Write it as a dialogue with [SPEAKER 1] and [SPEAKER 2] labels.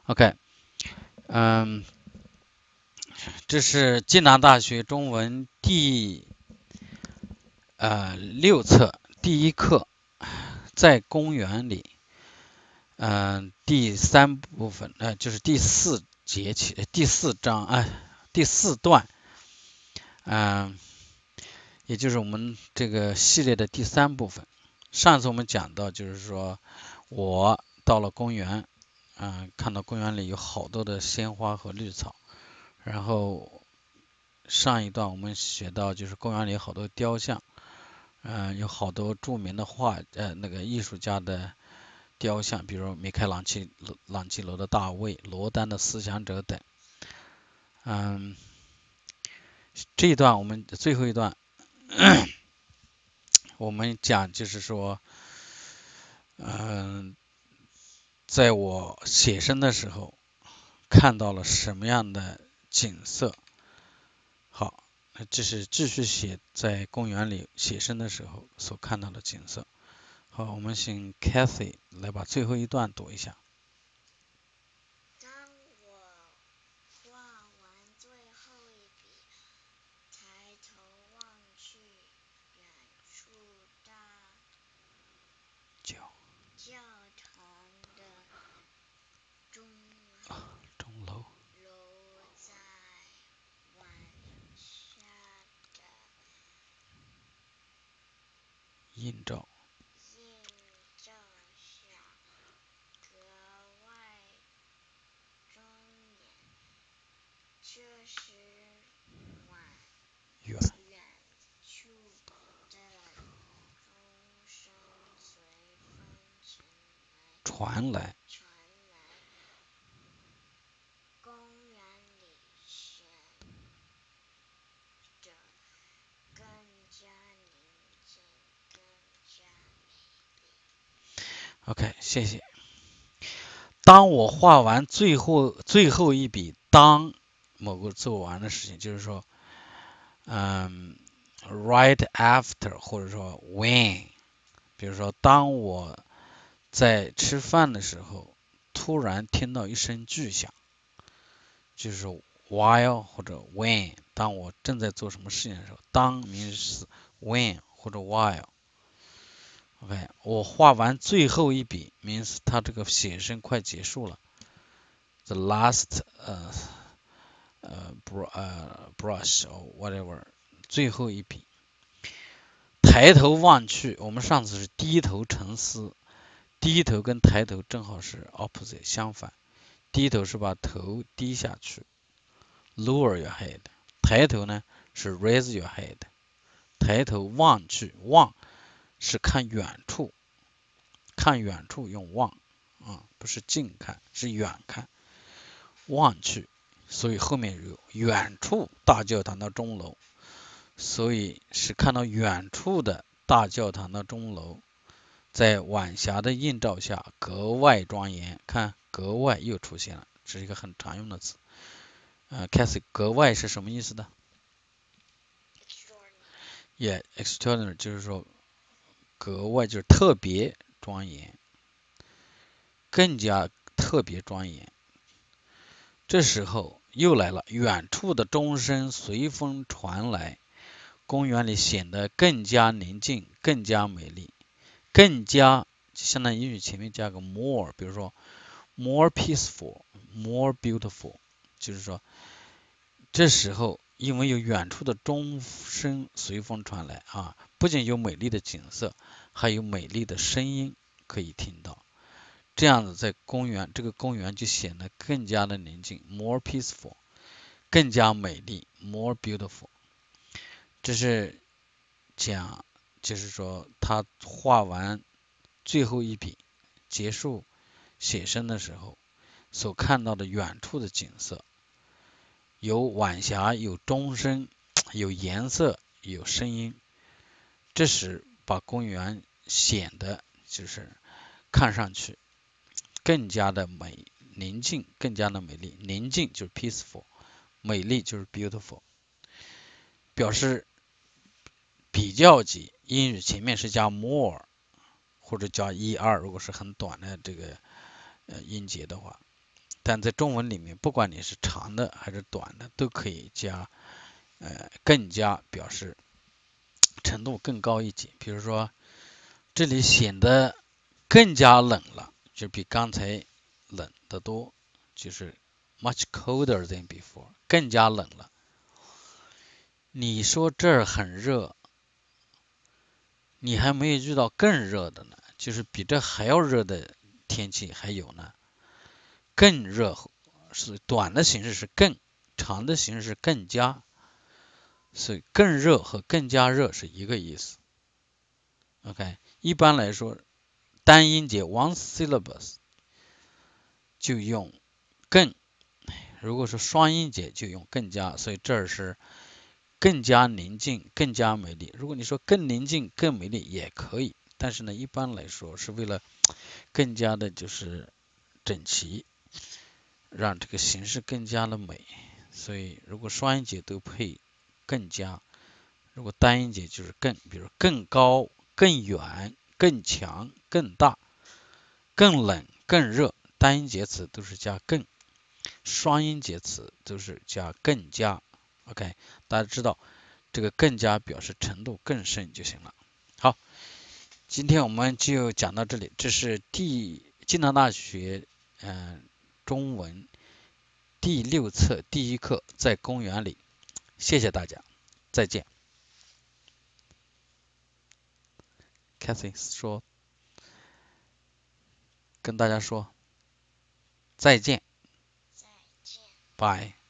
[SPEAKER 1] OK，这是暨南大学中文第6册第1课，在公园里，第3部分，就是第4节起，第4章，第4段，也就是我们这个系列的第3部分。上次我们讲到，就是说我到了公园，看到公园里有好多的鲜花和绿草，然后上一段我们学到，就是公园里有好多雕像，有好多著名的那个艺术家的雕像，比如米开朗基罗的大卫、罗丹的思想者等。这一段我们最后一段我们讲就是说，在我写生的时候看到了什么样的景色。好，这是继续写在公园里写生的时候所看到的景色。好，我们请 Kathy 来把最后一段读一下。
[SPEAKER 2] 当我画完最后一笔，抬头望去，远处教堂的钟
[SPEAKER 1] 楼
[SPEAKER 2] 在晚霞的
[SPEAKER 1] 映照
[SPEAKER 2] 下格外庄严。这时
[SPEAKER 1] 远
[SPEAKER 2] 处的钟声随风
[SPEAKER 1] 传来，
[SPEAKER 2] 公园里显得更加宁静，更加美丽。
[SPEAKER 1] OK， 谢谢。当我画完最后一笔，当某个做完的事情，就是说right after 或者说 when， 比如说当我在吃饭的时候突然听到一声巨响，就是 while 或者 when， 当我正在做什么事情的时候，当 means when 或者 while。OK， 我画完最后一笔 means 它这个写生快结束了。The last brush or whatever， 最后一笔。抬头望去，我们上次是低头沉思，低头跟抬头正好是 opposite 相反，低头是把头低下去 lower your head， 抬头呢是 raise your head。 抬头望去，望是看远处，看远处用望，不是近看，是远看，望去，所以后面有远处大教堂的钟楼，所以是看到远处的大教堂的钟楼，在晚霞的映照下格外庄严。看格外又出现了，这是一个很常用的词。Cathy， 格外是什么意思的？extraordinary 就是说格外就是特别庄严，更加特别庄严。这时候又来了，远处的钟声随风传来，公园里显得更加宁静，更加美丽。更加相当于英语前面加个 more， 比如说 more peaceful， more beautiful， 就是说这时候因为有远处的钟声随风传来，不仅有美丽的景色，还有美丽的声音可以听到。这样子在这个公园就显得更加的宁静 more peaceful， 更加美丽 more beautiful。 这是讲就是说他画完最后一笔结束写生的时候所看到的远处的景色，有晚霞，有钟声，有颜色，有声音。这时把公园显得就是看上去更加的宁静，更加的美丽。宁静就是 peaceful， 美丽就是 beautiful。 表示比较级，英语前面是加 more 或者加1、2，如果是很短的这个音节的话。 但在中文里面，不管你是长的还是短的，都可以加更加表示程度更高一级。比如说这里显得更加冷了，就比刚才冷得多，就是 much colder than before， 更加冷了。你说这儿很热，你还没有遇到更热的呢，就是比这还要热的天气还有呢。更热是短的形式是更，长的形式是更加，所以更热和更加热是一个意思。OK， 一般来说单音节 one syllables 就用更，如果是双音节就用更加，所以这儿是更加宁静，更加美丽。如果你说更宁静、更美丽也可以，但是呢，一般来说是为了更加的就是整齐，让这个形式更加的美。所以如果双音节都配更加，如果单音节就是更，比如更高、更远、更强、更大、更冷、更热，单音节词都是加更，双音节词都是加更加。OK， 大家知道这个更加表示程度更深就行了。好，今天我们就讲到这里，这是暨南大学中文第6册第1课，在公园里。谢谢大家，再见。Kathy 说，跟大家说再见
[SPEAKER 2] 再见。
[SPEAKER 1] ，Bye。